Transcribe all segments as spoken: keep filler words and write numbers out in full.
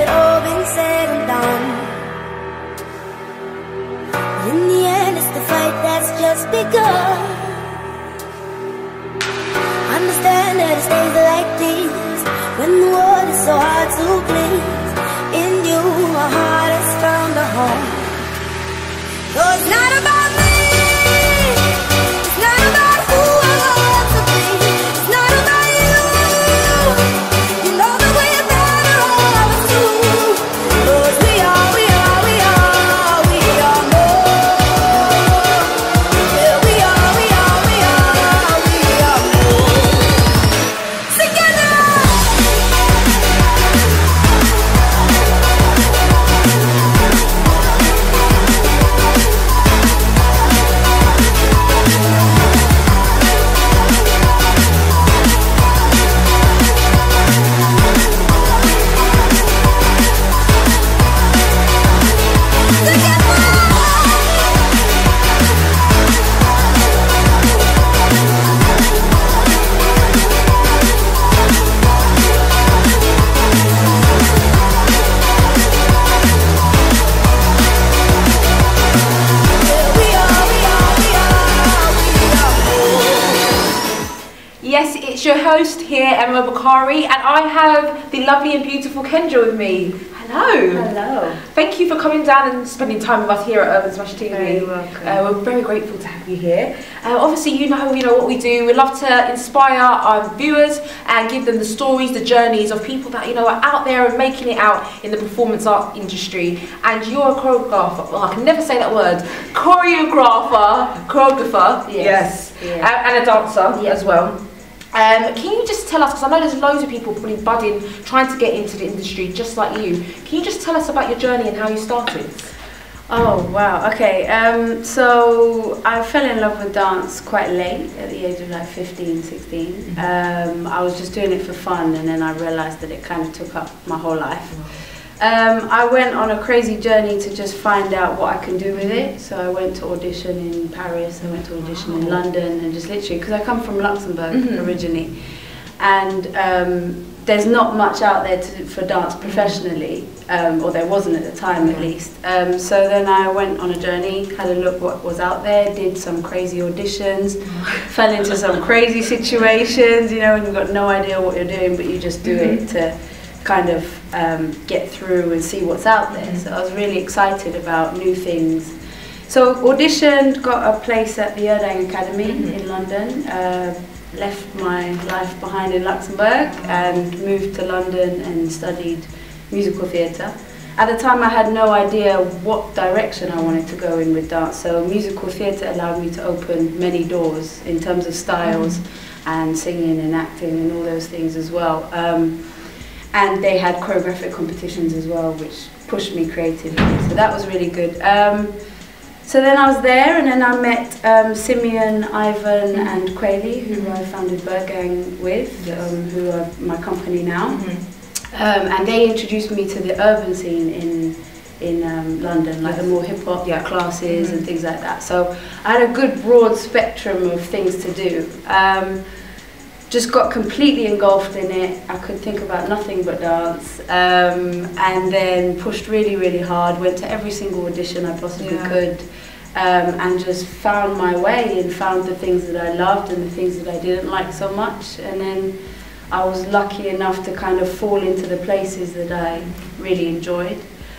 it all been said and done, in the end it's the fight that's just begun. Understand that it's days like these when the world is so hard to please. In you my heart has found a home. So it's not about me, it's not about who I want to be, it's not about you. You know that we're better off as two. 'Cause we are, we are, we are, we are more. Yeah, we are, we are, we are, we are more. Together. Yes, it's your host here, Emma Bakari, and I have the lovely and beautiful Kendra with me. Hello. Hello. Thank you for coming down and spending time with us here at Urban Smash T V. Very welcome. Uh, we're very grateful to have you here. Uh, obviously, you know, you know what we do. We love to inspire our viewers and give them the stories, the journeys of people that you know are out there and making it out in the performance art industry. And you're a choreographer. Well, I can never say that word. Choreographer, choreographer. Yes. Yes. Yeah. And, and a dancer Yeah. as well. Um, can you just tell us, because I know there's loads of people probably budding, trying to get into the industry just like you. Can you just tell us about your journey and how you started? Oh wow, okay. Um, so I fell in love with dance quite late, at the age of like fifteen, sixteen. Mm-hmm. um, I was just doing it for fun, and then I realised that it kind of took up my whole life. Um, I went on a crazy journey to just find out what I can do with it. So I went to audition in Paris, I went to audition in London, and just literally, because I come from Luxembourg mm-hmm. originally, and um, there's not much out there to, for dance professionally, um, or there wasn't at the time at least. Um, so then I went on a journey, had a look what was out there, did some crazy auditions, fell into some crazy situations, you know, and you've got no idea what you're doing, but you just do mm-hmm. it to kind of um, get through and see what's out there. So I was really excited about new things. So auditioned, got a place at the Erdang Academy mm-hmm. in London, uh, left my life behind in Luxembourg and moved to London and studied musical theatre. At the time I had no idea what direction I wanted to go in with dance, so musical theatre allowed me to open many doors in terms of styles mm-hmm. and singing and acting and all those things as well. Um, And they had choreographic competitions as well, which pushed me creatively. So that was really good. Um, so then I was there, and then I met um, Simeon, Ivan, and Quayle, who I founded Bergang with, yes. um, who are my company now. Mm-hmm. um, and they introduced me to the urban scene in in um, London, like yes. the more hip hop yeah. classes mm-hmm. and things like that. So I had a good broad spectrum of things to do. Um, Just got completely engulfed in it. I could think about nothing but dance, um, and then pushed really, really hard. Went to every single audition I possibly yeah. could, um, and just found my way and found the things that I loved and the things that I didn't like so much. And then I was lucky enough to kind of fall into the places that I really enjoyed.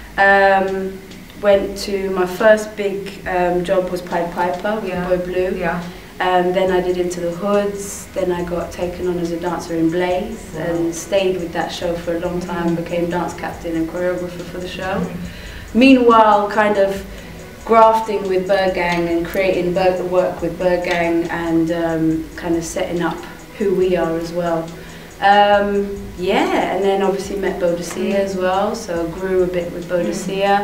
Um, went to my first big um, job was Pied Piper with yeah. Boy Blue. Yeah. Um, then I did Into the Hoods, then I got taken on as a dancer in Blaze wow. and stayed with that show for a long time, became dance captain and choreographer for the show. Mm-hmm. Meanwhile, kind of grafting with Bergang and creating Ber work with Bergang and um, kind of setting up who we are as well. Um, yeah, and then obviously met Boadicea as well, so grew a bit with Boadicea.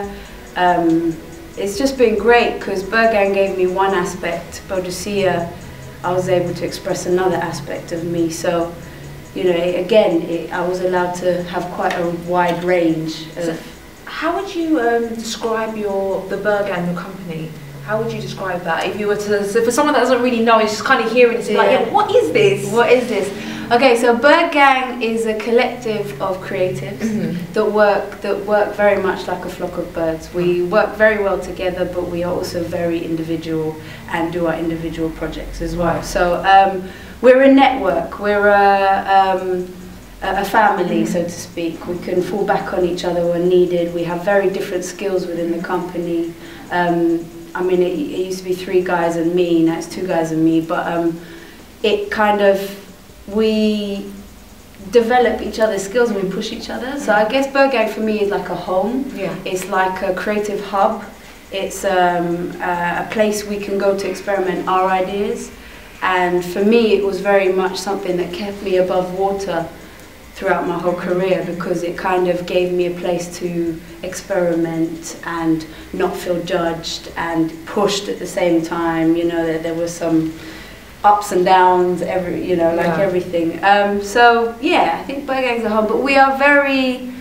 Um, It's just been great because Bergang gave me one aspect, Boadicea I was able to express another aspect of me. So, you know, it, again, it, I was allowed to have quite a wide range of... So how would you um, describe your the Bergang, your company? How would you describe that? If you were to, so for someone that doesn't really know, it's just kind of hearing it, yeah. like, yeah, what is this? What is this? Okay, so Bird Gang is a collective of creatives mm-hmm. that work that work very much like a flock of birds. We work very well together, but we are also very individual and do our individual projects as well. Right. So um, we're a network. We're a, um, a family, mm-hmm. so to speak. We can fall back on each other when needed. We have very different skills within the company. Um, I mean, it, it used to be three guys and me. Now it's two guys and me. But um, it kind of we develop each other's skills and we push each other. So I guess Bird Gang for me is like a home. Yeah. It's like a creative hub. It's um, uh, a place we can go to experiment our ideas. And for me, it was very much something that kept me above water throughout my whole career, because it kind of gave me a place to experiment and not feel judged and pushed at the same time. You know, there, there was some ups and downs, every, you know, like yeah. everything. Um, so yeah, I think Bird Gang's a home, but we are very,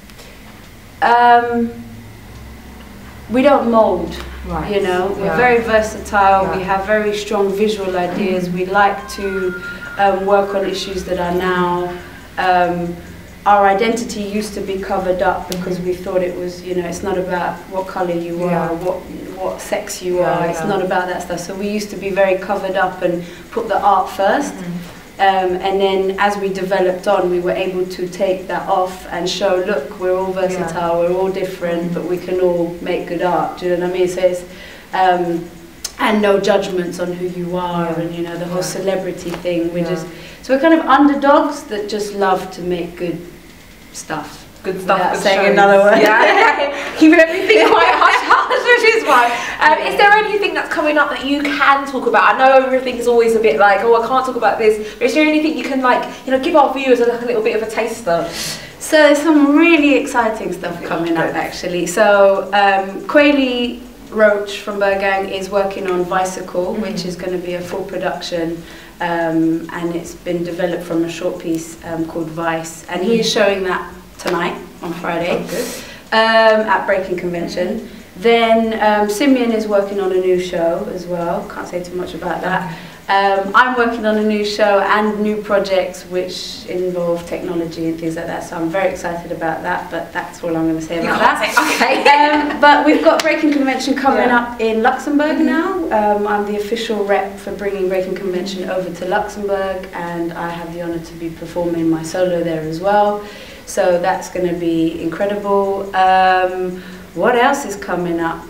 um, we don't mold, right. you know, we're yeah. very versatile, yeah. we have very strong visual ideas, we like to um, work on issues that are now, um, our identity used to be covered up because we thought it was, you know, it's not about what colour you yeah. are, what what sex you yeah, are, it's yeah. not about that stuff. So we used to be very covered up and put the art first. Mm-hmm. um, and then as we developed on, we were able to take that off and show, look, we're all versatile, yeah. we're all different, mm-hmm. but we can all make good art, do you know what I mean? So it's, um, and no judgments on who you are, yeah. and you know, the whole yeah. celebrity thing, we yeah. just, so we're kind of underdogs that just love to make good stuff. Good stuff. Good saying shows. Another word. Yeah, keeping everything quite hush hush, which is fine. Um, is there anything that's coming up that you can talk about? I know everything is always a bit like, oh, I can't talk about this. But is there anything you can, like, you know, give our viewers a, like, a little bit of a taster? So there's some really exciting stuff coming up, actually. So um, Quayle Roach from Bird Gang is working on Bicycle, mm-hmm. which is going to be a full production. Um, and it's been developed from a short piece um, called Vice. And he is showing that tonight on Friday um, at Breaking Convention. Mm-hmm. Then um, Simeon is working on a new show as well. Can't say too much about that. Um, I'm working on a new show and new projects which involve technology and things like that. So I'm very excited about that. But that's all I'm going to say about that. Say, okay. um, but we've got Breaking Convention coming yeah. up in Luxembourg mm-hmm. now. Um, I'm the official rep for bringing Breaking Convention over to Luxembourg, and I have the honour to be performing my solo there as well. So that's going to be incredible. Um, what else is coming up?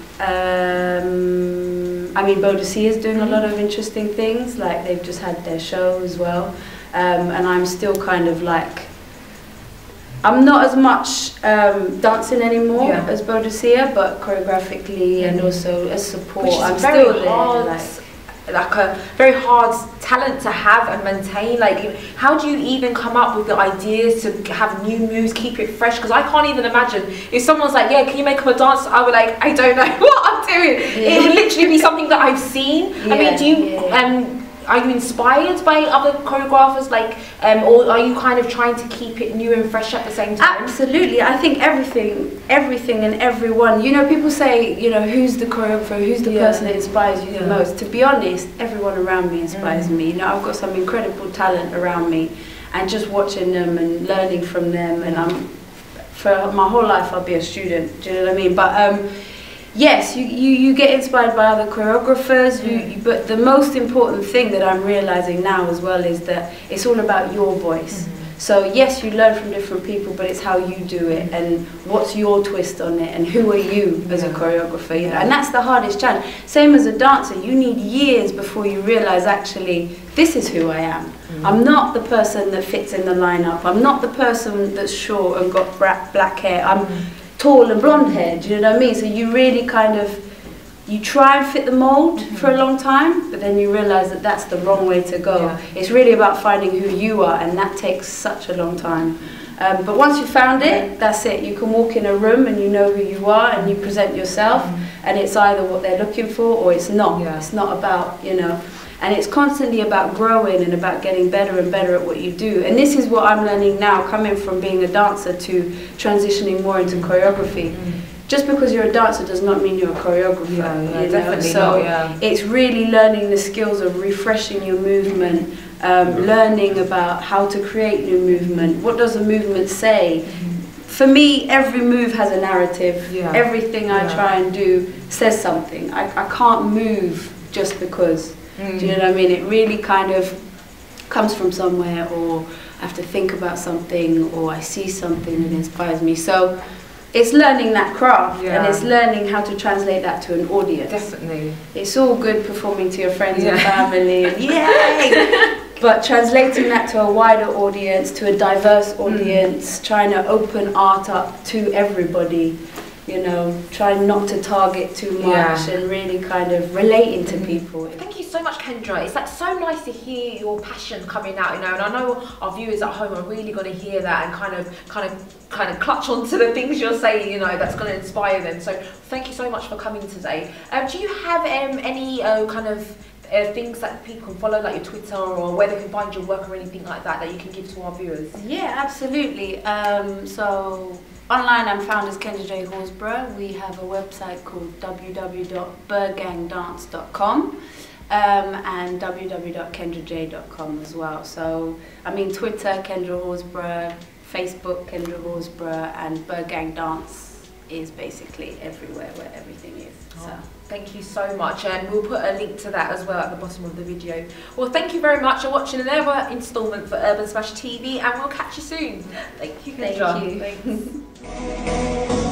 Um, I mean, Boadicea is doing a lot of interesting things. Like, they've just had their show as well. Um, and I'm still kind of like, I'm not as much um, dancing anymore yeah. as Boadicea, but choreographically mm-hmm. and also as support, Which is I'm very still hard. there. Like, like a very hard talent to have and maintain. Like, how do you even come up with the ideas to have new moves, keep it fresh? Because I can't even imagine if someone's like, yeah, can you make up a dance? I would like, I don't know what I'm doing. Yeah. It would literally be something that I've seen. Yeah, I mean, do you yeah. um are you inspired by other choreographers, like, um, or are you kind of trying to keep it new and fresh at the same time? Absolutely. I think everything, everything and everyone, you know, people say, you know, who's the choreographer, who's the yeah. person that inspires you yeah. the most? To be honest, everyone around me inspires mm. me. You know, I've got some incredible talent around me, and just watching them and learning from them, and I'm, for my whole life I'll be a student, do you know what I mean? But um, yes, you, you, you get inspired by other choreographers, mm. you, you, but the most important thing that I'm realising now as well is that it's all about your voice. Mm-hmm. So yes, you learn from different people, but it's how you do it and what's your twist on it and who are you as yeah. a choreographer, you know? And that's the hardest challenge. Same as a dancer, you need years before you realise, actually, this is who I am. Mm. I'm not the person that fits in the lineup. I'm not the person that's short and got black hair. I'm mm. tall and blonde haired, do you know what I mean? So you really kind of, you try and fit the mold mm-hmm. for a long time, but then you realise that that's the wrong way to go. Yeah. It's really about finding who you are, and that takes such a long time. Um, but once you've found it, that's it. You can walk in a room and you know who you are and you present yourself, mm-hmm. and it's either what they're looking for or it's not. Yeah. It's not about, you know, and it's constantly about growing and about getting better and better at what you do. And this is what I'm learning now, coming from being a dancer to transitioning more into choreography. Mm-hmm. Just because you're a dancer does not mean you're a choreographer. Yeah, yeah, you know? Definitely so not, yeah. it's really learning the skills of refreshing your movement, um, learning about how to create new movement. What does a movement say? For me, every move has a narrative. Yeah. Everything I Yeah. try and do says something. I, I can't move just because. Mm. Do you know what I mean? It really kind of comes from somewhere, or I have to think about something, or I see something that inspires me. So it's learning that craft, Yeah. and it's learning how to translate that to an audience. Definitely. It's all good performing to your friends Yeah. and family, and yay! But translating that to a wider audience, to a diverse audience, mm. trying to open art up to everybody, you know, trying not to target too much, Yeah. and really kind of relating to mm. people. Thank you so much, Kendra. It's like so nice to hear your passion coming out, you know, and I know our viewers at home are really going to hear that and kind of, kind of, kind of clutch onto the things you're saying, you know, that's going to inspire them. So thank you so much for coming today. Um, do you have um, any uh, kind of Uh, things that people can follow, like your Twitter, or where they can find your work or anything like that, that you can give to our viewers? Yeah, absolutely. Um, so online I'm found as Kendra J Horsburgh. We have a website called w w w dot burgang dance dot com um, and w w w dot kendra j dot com as well. So, I mean, Twitter, Kendra Horsburgh, Facebook, Kendra Horsburgh, and Burgang Dance is basically everywhere where everything is. Oh. So. Thank you so much, and we'll put a link to that as well at the bottom of the video. Well, thank you very much for watching another instalment for Urban Smash T V, and we'll catch you soon. Thank you, Kendra. Thank you. Thanks.